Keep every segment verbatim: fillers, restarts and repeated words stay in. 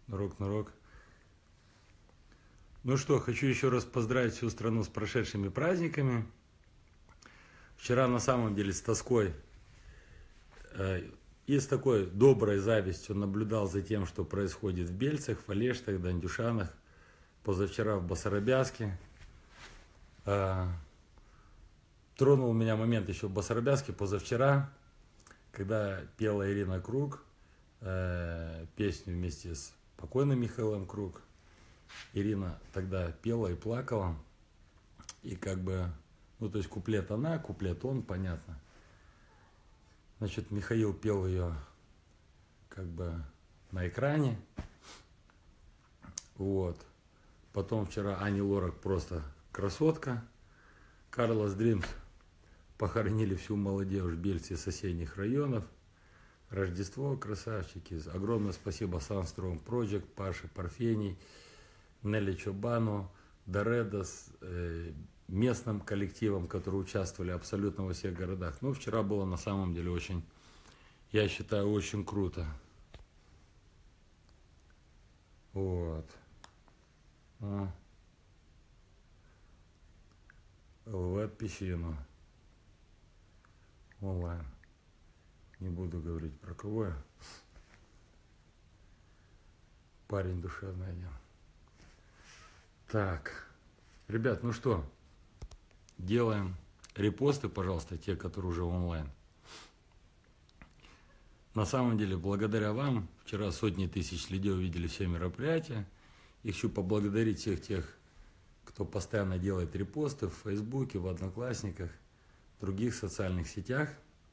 Нурок-нурок. Ну что, хочу еще раз поздравить всю страну с прошедшими праздниками. Вчера на самом деле с тоской э, и с такой доброй завистью наблюдал за тем, что происходит в Бельцах, Фалештах, Дандюшанах. Позавчера в Басарабяске. Э, тронул меня момент еще в Басарабяске позавчера, когда пела Ирина Круг э, песню вместе с покойным Михаилом Круг. Ирина тогда пела и плакала. И как бы, ну то есть куплет она, куплет он, понятно. Значит, Михаил пел ее как бы на экране. Вот. Потом вчера Ани Лорак просто красотка. Карлос Дримс похоронили всю молодежь Бельцы и соседних районов. Рождество, красавчики. Огромное спасибо Sunstrong Project, Паше Парфений, Нелли Чобану, Доредос, э, местным коллективам, которые участвовали абсолютно во всех городах. Ну, вчера было на самом деле очень, я считаю, очень круто. Вот. А. ЛВ Песчину. Онлайн. Не буду говорить про кого я. Парень душевный один. Так. Ребят, ну что, делаем репосты, пожалуйста, те, которые уже онлайн. На самом деле, благодаря вам, вчера сотни тысяч людей увидели все мероприятия. И хочу поблагодарить всех тех, кто постоянно делает репосты в Фейсбуке, в Одноклассниках, в других социальных сетях.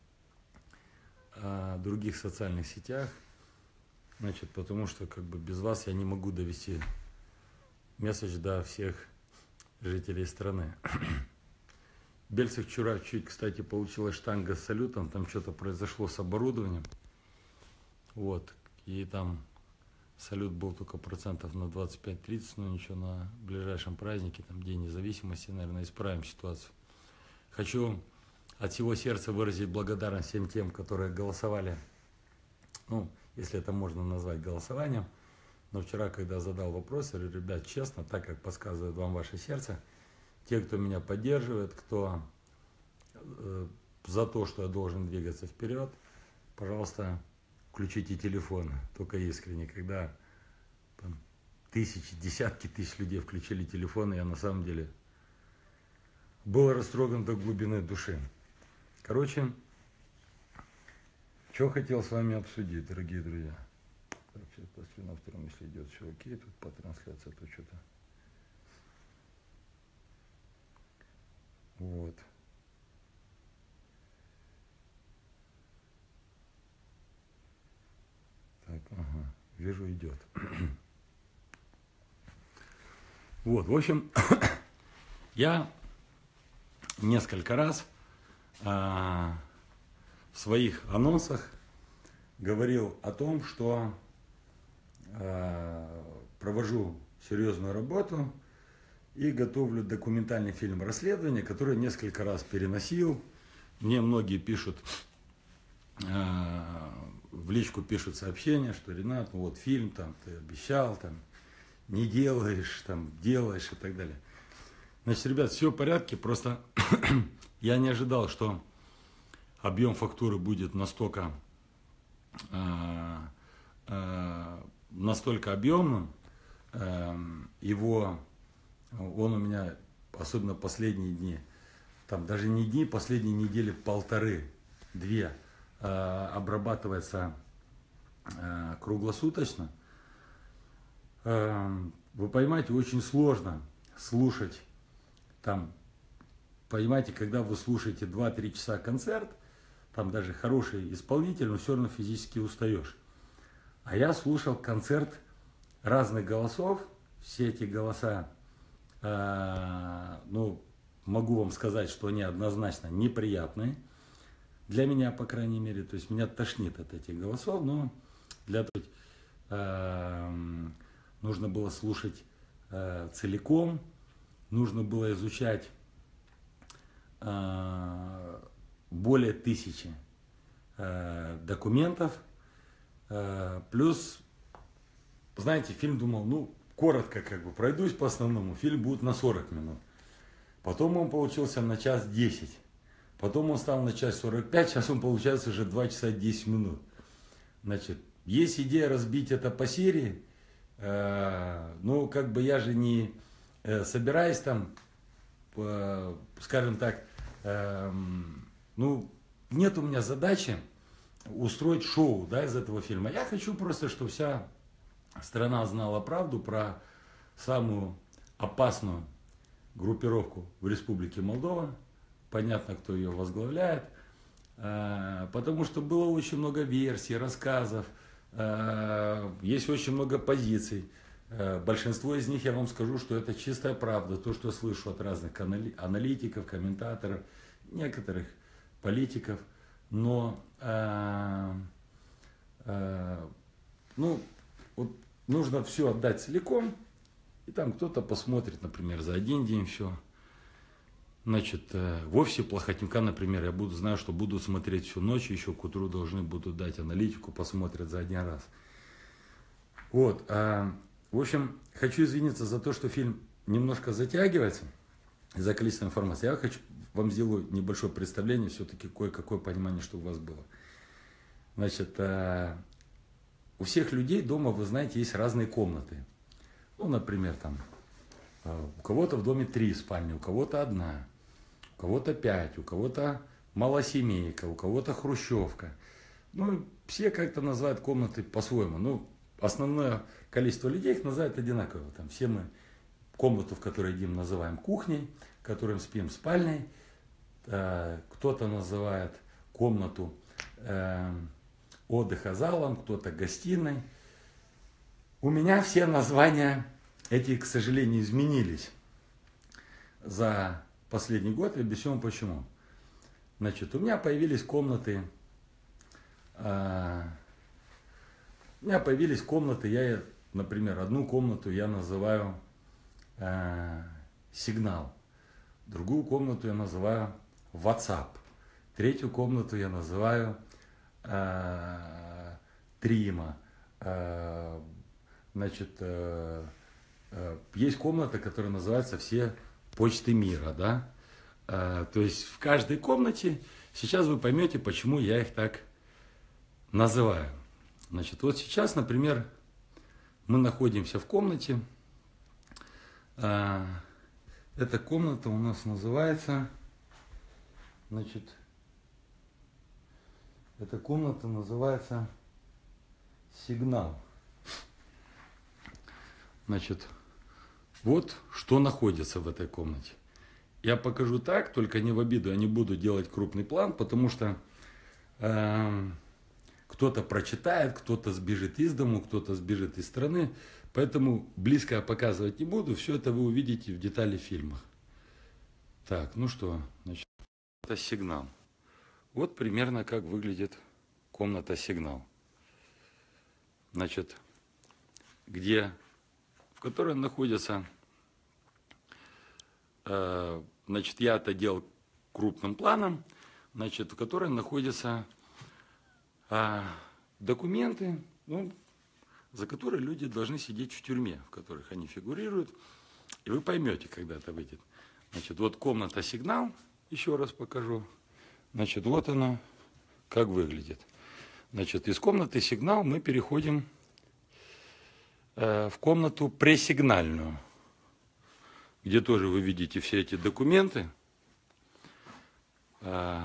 В других социальных сетях. Значит, потому что как бы без вас я не могу довести месседж до всех жителей страны. В Бельцах вчера чуть, кстати, получилась штанга с салютом, там что-то произошло с оборудованием. Вот. И там салют был только процентов на двадцать пять тридцать, но ничего, на ближайшем празднике, там День независимости, наверное, исправим ситуацию. Хочу от всего сердца выразить благодарность всем тем, которые голосовали, ну, если это можно назвать голосованием. Но вчера, когда задал вопрос, я говорю, ребят, честно, так как подсказывает вам ваше сердце, те, кто меня поддерживает, кто э, за то, что я должен двигаться вперед, пожалуйста, включите телефоны, только искренне. Когда там, тысячи, десятки тысяч людей включили телефоны, я на самом деле был растроган до глубины души. Короче, что хотел с вами обсудить, дорогие друзья. Так, сейчас посмотрю на втором, если идет все окей, тут по трансляции, то что-то. Вот. Так, ага, вижу, идет. Вот, в общем, я несколько раз а, в своих анонсах говорил о том, что а, провожу серьезную работу и готовлю документальный фильм расследования, который несколько раз переносил. Мне многие пишут, а, в личку пишут сообщения, что Ренат, ну вот фильм, там, ты обещал, там, не делаешь, там, делаешь и так далее. Значит, ребят, все в порядке, просто я не ожидал, что объем фактуры будет настолько, э, э, настолько объемным. Э, его, он у меня, особенно последние дни, там даже не дни, последние недели полторы, две, э, обрабатывается э, круглосуточно. Э, вы понимаете, очень сложно слушать. Там, понимаете, когда вы слушаете два-три часа концерт, там даже хороший исполнитель, но все равно физически устаешь. А я слушал концерт разных голосов, все эти голоса, э, ну, могу вам сказать, что они однозначно неприятные, для меня, по крайней мере, то есть меня тошнит от этих голосов, но для того, э, нужно было слушать э, целиком. Нужно было изучать э, более тысячи э, документов, э, плюс знаете, фильм думал, ну, коротко как бы пройдусь по основному, фильм будет на сорок минут. Потом он получился на час десять. Потом он стал на час сорок пять, сейчас он получается уже два часа десять минут. Значит, есть идея разбить это по серии. Э, ну, как бы я же не э, собираюсь там, э, скажем так, э, ну, нет у меня задачи устроить шоу, да, из этого фильма. Я хочу просто, чтобы вся страна знала правду про самую опасную группировку в Республике Молдова. Понятно, кто ее возглавляет. Потому что было очень много версий, рассказов. Есть очень много позиций. Большинство из них, я вам скажу, что это чистая правда. То, что слышу от разных аналитиков, комментаторов, некоторых политиков. Но э, э, ну, вот нужно все отдать целиком, и там кто-то посмотрит, например, за один день все. Значит, э, вовсе Плохотнюка, например, я буду знаю, что будут смотреть всю ночь, еще к утру должны будут дать аналитику, посмотрят за один раз. Вот, э, в общем, хочу извиниться за то, что фильм немножко затягивается из-за количества информации. Я хочу вам сделаю небольшое представление, все-таки кое-какое понимание, что у вас было. Значит, э, у всех людей дома, вы знаете, есть разные комнаты. Ну, например, там, э, у кого-то в доме три спальни, у кого-то одна, у кого-то пять, у кого-то малосемейка, у кого-то хрущевка. Ну, все как-то называют комнаты по-своему. Ну, основное количество людей их называют одинаково. Там все мы комнату, в которой едим, называем кухней, в которой спим, спальней. Кто-то называет комнату э, отдыха залом, кто-то гостиной. У меня все названия эти, к сожалению, изменились за последний год. И объясню почему. Значит, у меня появились комнаты, э, у меня появились комнаты, я, например, одну комнату я называю э, сигнал, другую комнату я называю WhatsApp. Третью комнату я называю э, Трима. Э, значит, э, э, есть комната, которая называется «Все почты мира». Да? Э, то есть в каждой комнате, сейчас вы поймете, почему я их так называю. Значит, вот сейчас, например, мы находимся в комнате. Э, эта комната у нас называется... Значит, эта комната называется «Сигнал». Значит, вот что находится в этой комнате. Я покажу так, только не в обиду, я не буду делать крупный план, потому что э, кто-то прочитает, кто-то сбежит из дому, кто-то сбежит из страны. Поэтому близко я показывать не буду, все это вы увидите в детали в фильмах. Так, ну что, значит. Это сигнал. Вот примерно как выглядит комната сигнал. Значит, где, в которой находится, э, значит, я это делал крупным планом, значит, в которой находятся э, документы, ну, за которые люди должны сидеть в тюрьме, в которых они фигурируют. И вы поймете, когда это выйдет. Значит, вот комната сигнал. Еще раз покажу. Значит, вот она, как выглядит. Значит, из комнаты сигнал мы переходим э, в комнату пресигнальную, где тоже вы видите все эти документы. Э,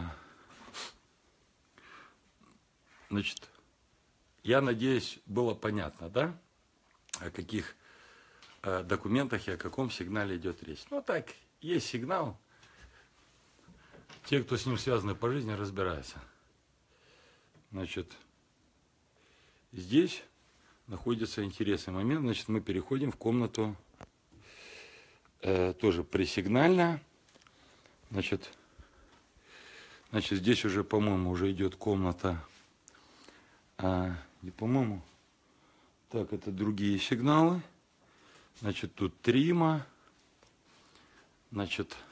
значит, я надеюсь, было понятно, да, о каких э, документах и о каком сигнале идет речь. Ну так, есть сигнал. Те, кто с ним связаны по жизни, разбираются. Значит, здесь находится интересный момент. Значит, мы переходим в комнату э, тоже пресигнальная. Значит, значит, здесь уже, по-моему, уже идет комната. А, не по-моему. Так, это другие сигналы. Значит, тут Трима. Значит,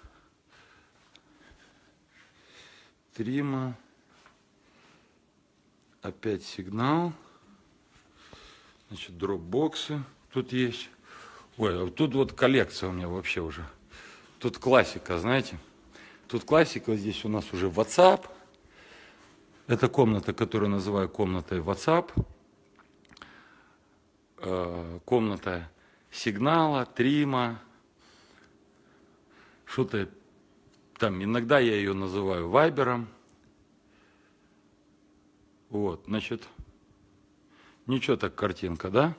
Трима, опять сигнал, Значит, дропбоксы тут есть. Ой, а тут вот коллекция у меня вообще уже. Тут классика, знаете. Тут классика, здесь у нас уже WhatsApp. Это комната, которую называю комнатой WhatsApp. Комната сигнала, трима. Что-то там, иногда я ее называю вайбером. Вот, значит, ничего так картинка, да?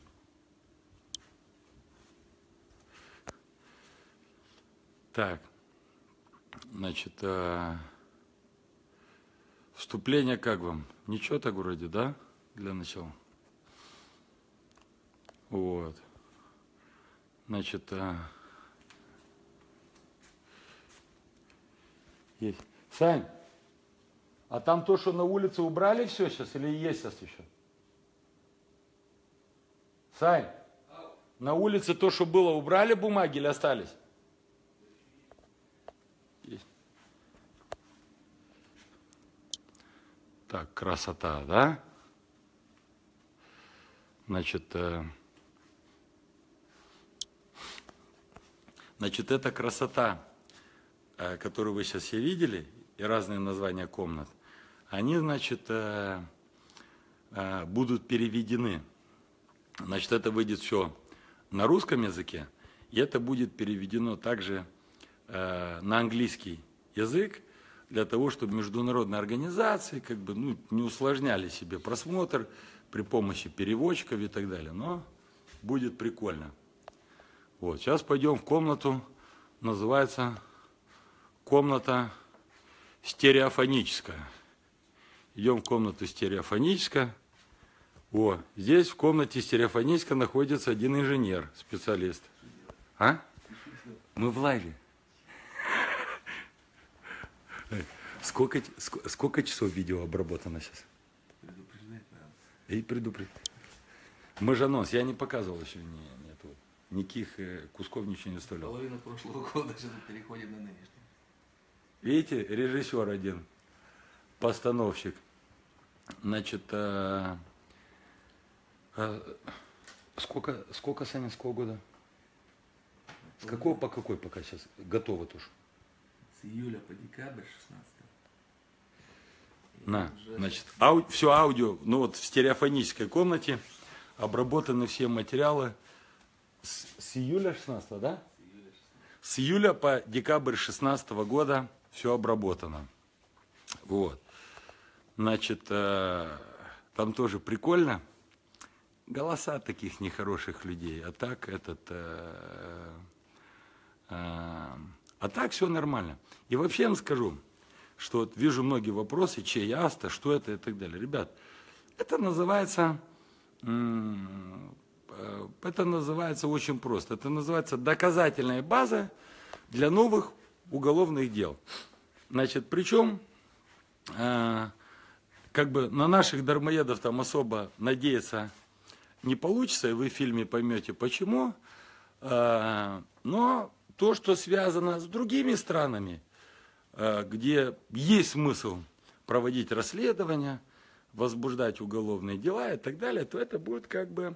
Так, значит, э, вступление как вам? Ничего так вроде, да, для начала? Вот, значит, э, есть. Сань, а там то, что на улице убрали все сейчас или есть сейчас еще? Сань, на улице то, что было, убрали бумаги или остались? Есть. Так, красота, да? Значит, э, значит, это красота, э, которую вы сейчас все видели, и разные названия комнат, они, значит, э, э, будут переведены. Значит, это выйдет все на русском языке, и это будет переведено также э, на английский язык, для того, чтобы международные организации как бы, ну, не усложняли себе просмотр при помощи переводчиков и так далее. Но будет прикольно. Вот, сейчас пойдем в комнату, называется комната стереофоническая. Идем в комнату стереофоническая. О, здесь в комнате стереофонической находится один инженер, специалист. А? Мы в лайве. Сколько, сколько часов видео обработано сейчас? Предупреждать надо. И предупредить. Мы же анонс, я не показывал еще ни, нету, никаких кусков, ничего не вставлял. Половина прошлого года сейчас переходит на нынешний. Видите, режиссер один, постановщик. Значит, а, а, сколько, сколько, Саня, с какого года? С какого по какой пока сейчас готово тоже? С июля по декабрь шестнадцатого. На, значит, ау, все аудио, ну вот в стереофонической комнате обработаны все материалы с, с июля шестнадцатого, да? С июля шестнадцатого. С июля по декабрь шестнадцатого года все обработано. Вот. Значит, э, там тоже прикольно. Голоса таких нехороших людей. А так этот... Э, э, а так все нормально. И вообще я вам скажу, что вот вижу многие вопросы, чей Аста, что это и так далее. Ребят, это называется, это называется очень просто. Это называется доказательная база для новых уголовных дел. Значит, причем, как бы на наших дармоедов там особо надеяться не получится, и вы в фильме поймете почему, но то, что связано с другими странами, где есть смысл проводить расследования, возбуждать уголовные дела и так далее, то это будет как бы,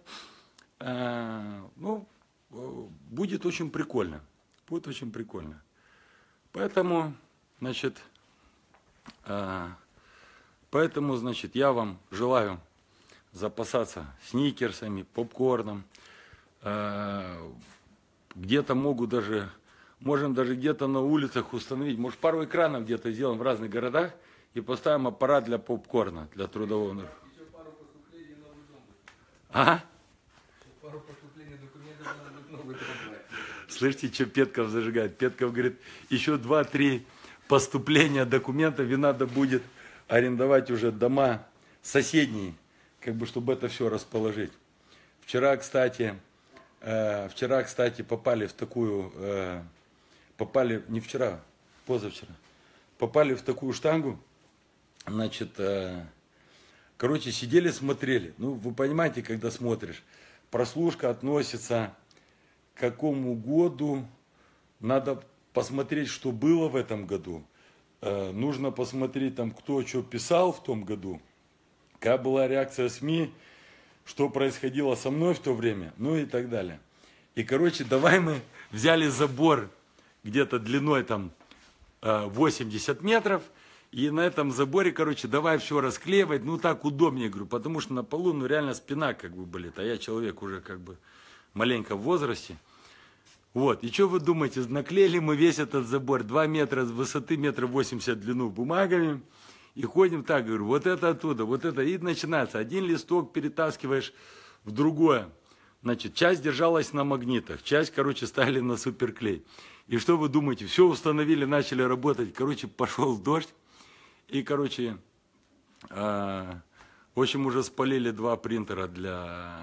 ну, будет очень прикольно. Будет очень прикольно. Поэтому, значит, поэтому, значит, я вам желаю запасаться сникерсами, попкорном. Где-то могут даже, можем даже где-то на улицах установить, может, пару экранов где-то сделаем в разных городах и поставим аппарат для попкорна, для трудового. Еще пару поступлений в Новый дом. А? Еще пару поступлений документов надо будет Новый дом брать. Слышите, что Петков зажигает? Петков говорит, еще два-три поступления документов, и надо будет арендовать уже дома соседние, как бы, чтобы это все расположить. Вчера, кстати, э, вчера, кстати, попали в такую, э, попали, не вчера, позавчера, попали в такую штангу, значит, э, короче, сидели, смотрели. Ну, вы понимаете, когда смотришь, прослушка относится к какому году, надо посмотреть, что было в этом году, э, нужно посмотреть, там, кто что писал в том году, какая была реакция СМИ, что происходило со мной в то время, ну и так далее. И, короче, давай мы взяли забор где-то длиной там восемьдесят метров, и на этом заборе, короче, давай все расклеивать, ну так удобнее, говорю, потому что на полу, ну реально спина как бы болит, а я человек уже как бы маленько в возрасте. Вот, и что вы думаете, наклеили мы весь этот забор, два метра с высоты, метр восемьдесят в длину бумагами, и ходим так, говорю, вот это оттуда, вот это, и начинается, один листок перетаскиваешь в другое. Значит, часть держалась на магнитах, часть, короче, ставили на суперклей. И что вы думаете, все установили, начали работать, короче, пошел дождь, и, короче, э, в общем, уже спалили два принтера для,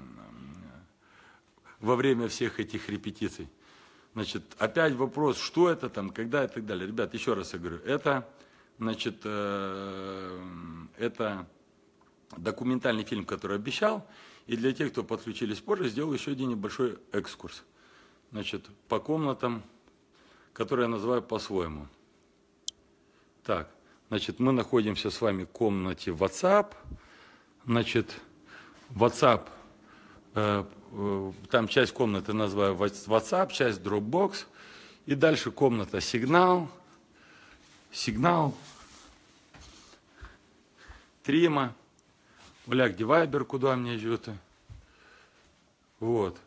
во время всех этих репетиций. Значит, опять вопрос, что это там, когда и так далее. Ребят, еще раз я говорю, это, значит, э, это документальный фильм, который обещал. И для тех, кто подключились позже, сделал еще один небольшой экскурс. Значит, по комнатам, которые я называю по-своему. Так, значит, мы находимся с вами в комнате WhatsApp. Значит, WhatsApp, э, э, там часть комнаты называю WhatsApp, часть Dropbox. И дальше комната Сигнал, Сигнал, Трима. Бляк, Дивайбер, куда мне идет. Вот.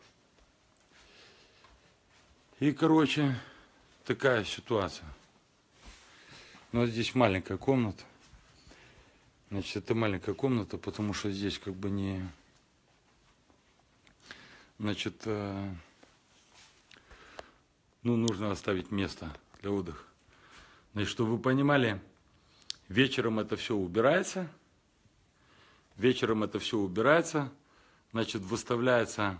И, короче, такая ситуация. Ну, вот здесь маленькая комната. Значит, это маленькая комната, потому что здесь как бы не... Значит, э... ну, нужно оставить место для отдыха. Значит, чтобы вы понимали, вечером это все убирается. Вечером это все убирается, значит, выставляются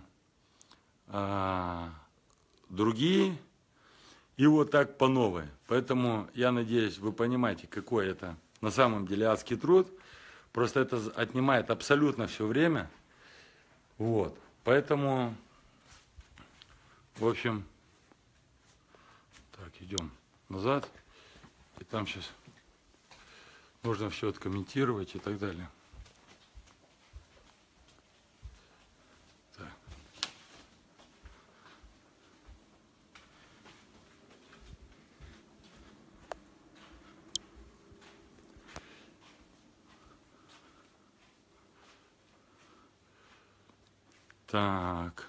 а, другие, и вот так по новой. Поэтому я надеюсь, вы понимаете, какой это на самом деле адский труд. Просто это отнимает абсолютно все время. Вот. Поэтому, в общем, так, идем назад. И там сейчас нужно все откомментировать и так далее. Так.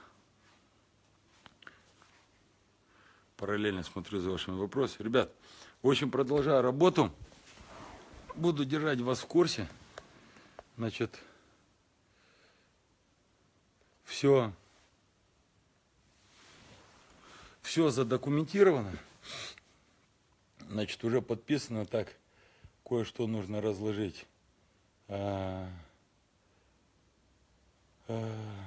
Параллельно смотрю за вашими вопросами. Ребят, в общем, продолжаю работу. Буду держать вас в курсе. Значит, все, все задокументировано. Значит, уже подписано, так, кое-что нужно разложить. А, а,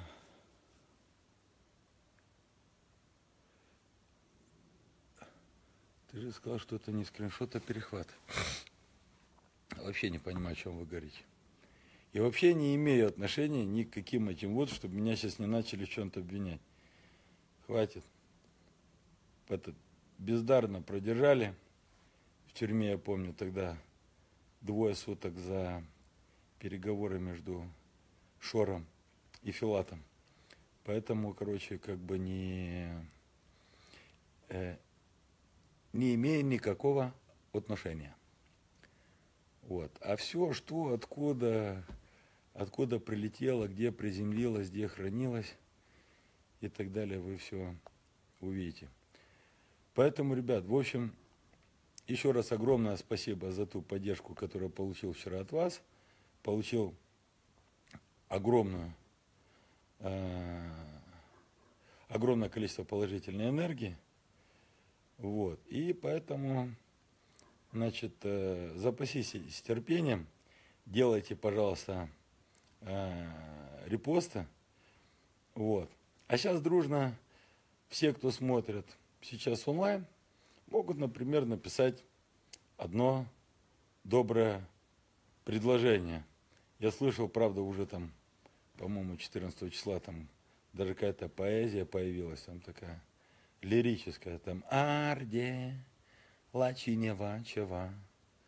Ты же сказал, что это не скриншот, а перехват. Вообще не понимаю, о чем вы говорите. И вообще не имею отношения ни к каким этим вот, чтобы меня сейчас не начали в чем-то обвинять. Хватит. Это бездарно продержали. В тюрьме, я помню, тогда двое суток за переговоры между Шором и Филатом. Поэтому, короче, как бы не... Э, не имея никакого отношения. Вот. А все, что, откуда, откуда прилетело, где приземлилось, где хранилось и так далее, вы все увидите. Поэтому, ребят, в общем, еще раз огромное спасибо за ту поддержку, которую я получил вчера от вас. Получил огромную, э, огромное количество положительной энергии. Вот. И поэтому, значит, э, запаситесь с терпением, делайте, пожалуйста, э, репосты. Вот. А сейчас дружно все, кто смотрит сейчас онлайн, могут, например, написать одно доброе предложение. Я слышал, правда, уже там, по-моему, четырнадцатого числа там даже какая-то поэзия появилась, там такая лирическая, там «Арде, лачинева, чева».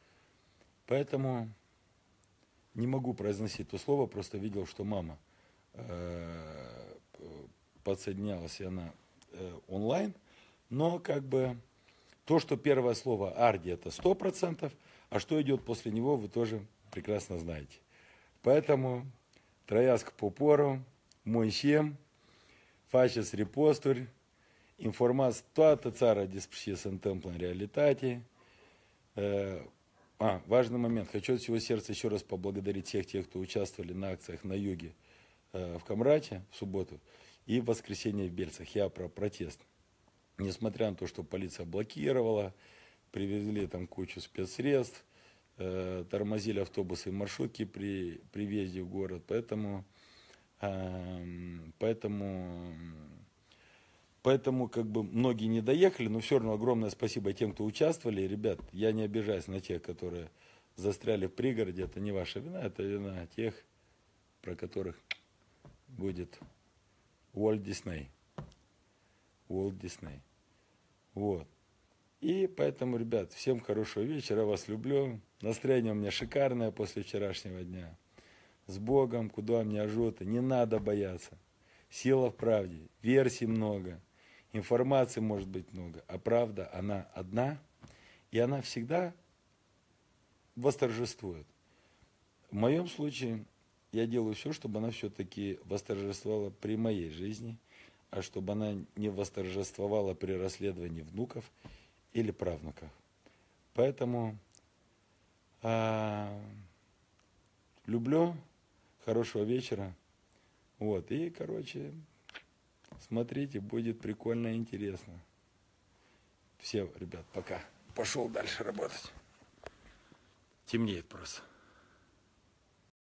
Поэтому не могу произносить то слово, просто видел, что мама э, подсоединялась она э, онлайн, но как бы то, что первое слово Арди это сто процентов, а что идет после него, вы тоже прекрасно знаете. Поэтому Trăiască poporul, Moishem, faceți reposturi, informați toată țara despre ce se întâmplă în realitate. А, важный момент. Хочу от всего сердца еще раз поблагодарить всех тех, кто участвовали на акциях на юге в Камрате в субботу и в воскресенье в Бельцах. Я про протест. Несмотря на то, что полиция блокировала, привезли там кучу спецсредств, э, тормозили автобусы и маршрутки при, при въезде в город. Поэтому, э, поэтому, поэтому как бы многие не доехали, но все равно огромное спасибо тем, кто участвовали. Ребят, я не обижаюсь на тех, которые застряли в пригороде. Это не ваша вина, это вина тех, про которых будет Walt Disney. Walt Disney. Вот. И поэтому, ребят, всем хорошего вечера, вас люблю. Настроение у меня шикарное после вчерашнего дня. С Богом, куда мне ожоты, не надо бояться. Сила в правде, версий много, информации может быть много, а правда, она одна, и она всегда восторжествует. В моем случае я делаю все, чтобы она все-таки восторжествовала при моей жизни, а чтобы она не восторжествовала при расследовании внуков или правнуков. Поэтому а, люблю, хорошего вечера. Вот, и, короче, смотрите, будет прикольно и интересно. Все, ребят, пока. Пошел дальше работать. Темнеет просто.